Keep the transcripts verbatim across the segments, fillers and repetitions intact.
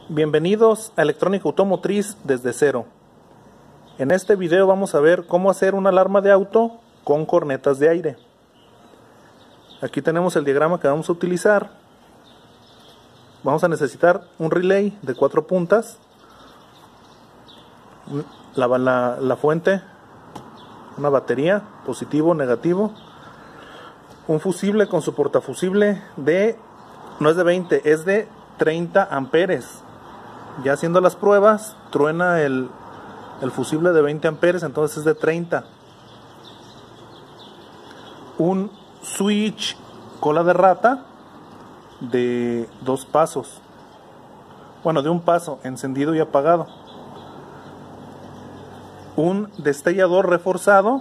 Bienvenidos a Electrónica Automotriz desde cero. En este video vamos a ver cómo hacer una alarma de auto con cornetas de aire. Aquí tenemos el diagrama que vamos a utilizar. Vamos a necesitar un relay de cuatro puntas, la, la, la fuente, una batería, positivo, negativo, un fusible con su portafusible de, no es de veinte, es de treinta amperes. Ya haciendo las pruebas, truena el, el fusible de veinte amperes, entonces es de treinta. Un switch cola de rata de dos pasos, bueno, de un paso, encendido y apagado. Un destellador reforzado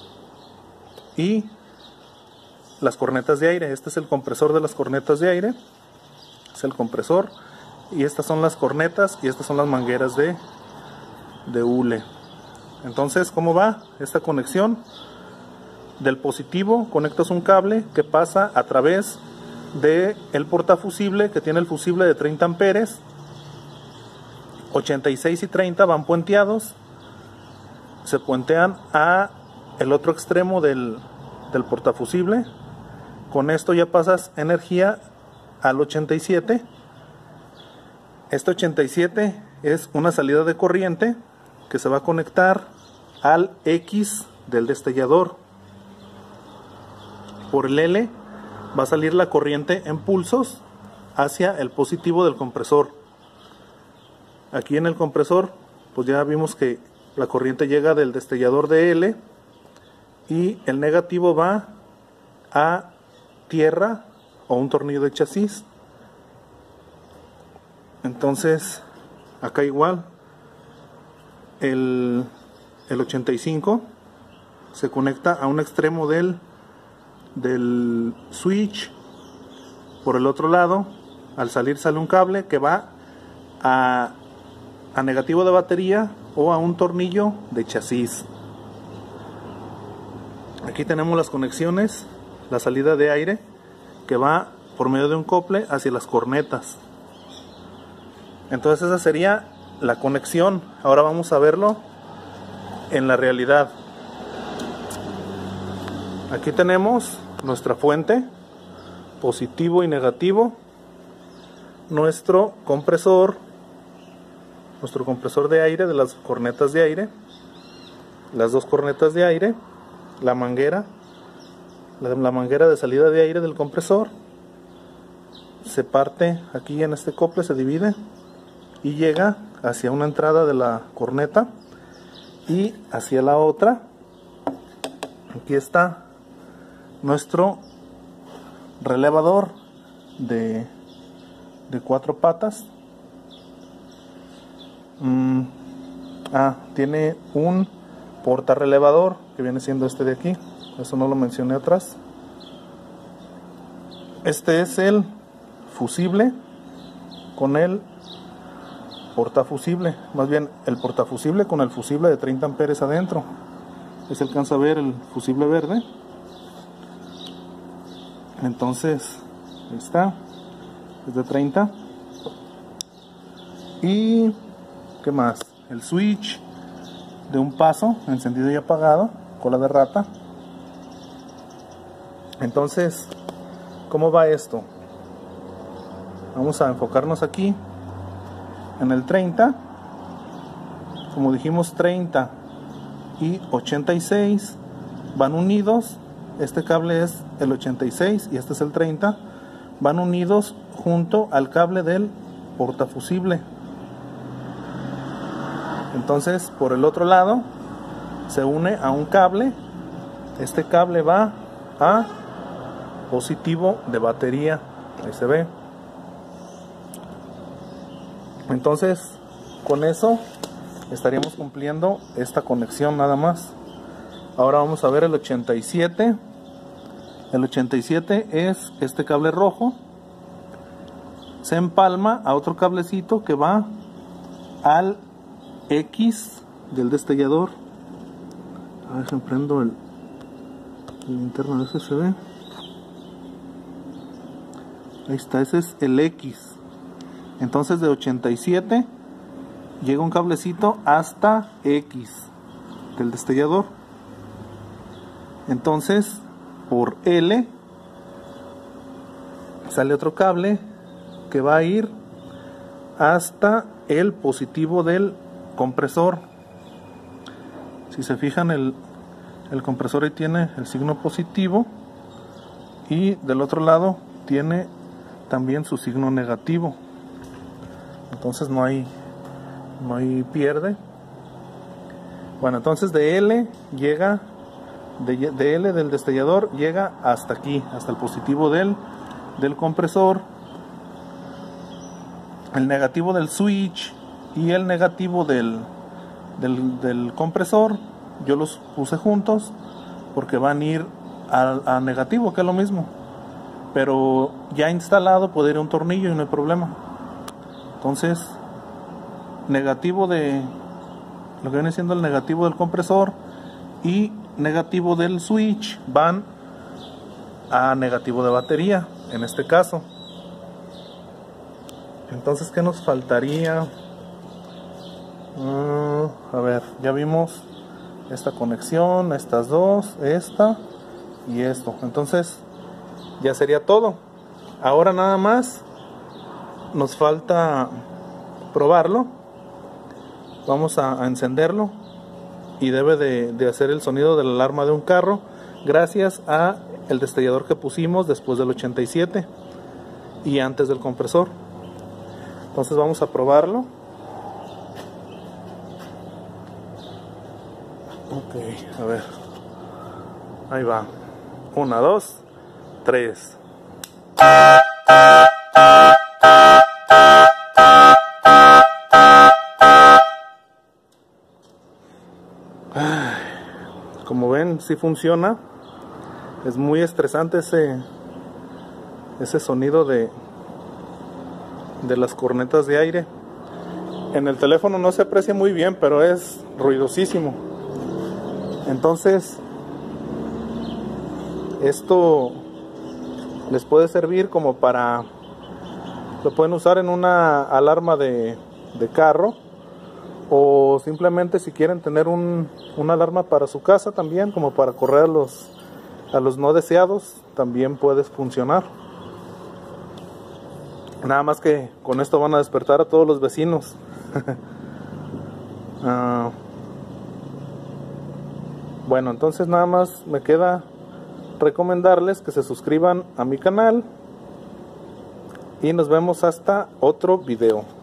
y las cornetas de aire. Este es el compresor de las cornetas de aire, es el compresor. Y estas son las cornetas y estas son las mangueras de, de hule. Entonces, ¿cómo va esta conexión? Del positivo conectas un cable que pasa a través de el portafusible, que tiene el fusible de treinta amperes. ochenta y seis y treinta van puenteados. Se puentean a el otro extremo del, del portafusible. Con esto ya pasas energía al ochenta y siete. Este ochenta y siete es una salida de corriente que se va a conectar al X del destellador. Por el L va a salir la corriente en pulsos hacia el positivo del compresor. Aquí en el compresor, pues ya vimos que la corriente llega del destellador de L y el negativo va a tierra o un tornillo de chasis. Entonces, acá igual, el, el ochenta y cinco se conecta a un extremo del, del switch. Por el otro lado, al salir sale un cable que va a, a negativo de batería o a un tornillo de chasis. Aquí tenemos las conexiones, la salida de aire que va por medio de un cople hacia las cornetas. Entonces esa sería la conexión. Ahora vamos a verlo en la realidad. Aquí tenemos nuestra fuente, positivo y negativo, nuestro compresor, nuestro compresor de aire de las cornetas de aire, las dos cornetas de aire, la manguera, la, la manguera de salida de aire del compresor. Se parte aquí en este cople, se divide y llega hacia una entrada de la corneta y hacia la otra. Aquí está nuestro relevador de, de cuatro patas. Mm, ah, tiene un portarrelevador que viene siendo este de aquí, eso no lo mencioné atrás. Este es el fusible con el portafusible, más bien el portafusible con el fusible de treinta amperes adentro. Ahí se alcanza a ver el fusible verde. Entonces, ahí está, es de treinta. Y ¿qué más? El switch de un paso, encendido y apagado, cola de rata. Entonces, ¿cómo va esto? Vamos a enfocarnos aquí en el treinta. Como dijimos, treinta y ochenta y seis van unidos. Este cable es el ochenta y seis y este es el treinta. Van unidos junto al cable del portafusible. Entonces, por el otro lado se une a un cable. Este cable va a positivo de batería. Ahí se ve. Entonces, con eso estaríamos cumpliendo esta conexión nada más. Ahora vamos a ver el ochenta y siete. El ochenta y siete es este cable rojo. Se empalma a otro cablecito que va al X del destellador. A ver si prendo el, el linterna, a ver si se ve. Ahí está, ese es el X. Entonces de ochenta y siete llega un cablecito hasta X del destellador. Entonces por L sale otro cable que va a ir hasta el positivo del compresor. Si se fijan, el, el compresor ahí tiene el signo positivo y del otro lado tiene también su signo negativo. Entonces no hay no hay pierde. Bueno, entonces de L llega de, de L del destellador llega hasta aquí, hasta el positivo del, del compresor, el negativo del switch y el negativo del, del, del compresor. Yo los puse juntos porque van a ir a, a negativo, que es lo mismo, pero ya instalado puede ir un tornillo y no hay problema. Entonces negativo de lo que viene siendo el negativo del compresor y negativo del switch van a negativo de batería en este caso. Entonces, ¿qué nos faltaría? Uh, a ver, ya vimos esta conexión, estas dos, esta y esto. Entonces ya sería todo. Ahora nada más nos falta probarlo. Vamos a, a encenderlo y debe de, de hacer el sonido de la alarma de un carro gracias a el destellador que pusimos después del ochenta y siete y antes del compresor. Entonces vamos a probarlo. Ok, a ver, ahí va, una, dos, tres. Como ven, sí funciona. Es muy estresante ese ese sonido de de las cornetas de aire. En el teléfono no se aprecia muy bien, pero es ruidosísimo. Entonces esto les puede servir como para, lo pueden usar en una alarma de, de carro, o simplemente si quieren tener un, una alarma para su casa también, como para correr a los, a los no deseados, también puede funcionar. Nada más que con esto van a despertar a todos los vecinos. uh, bueno, entonces nada más me queda recomendarles que se suscriban a mi canal y nos vemos hasta otro video.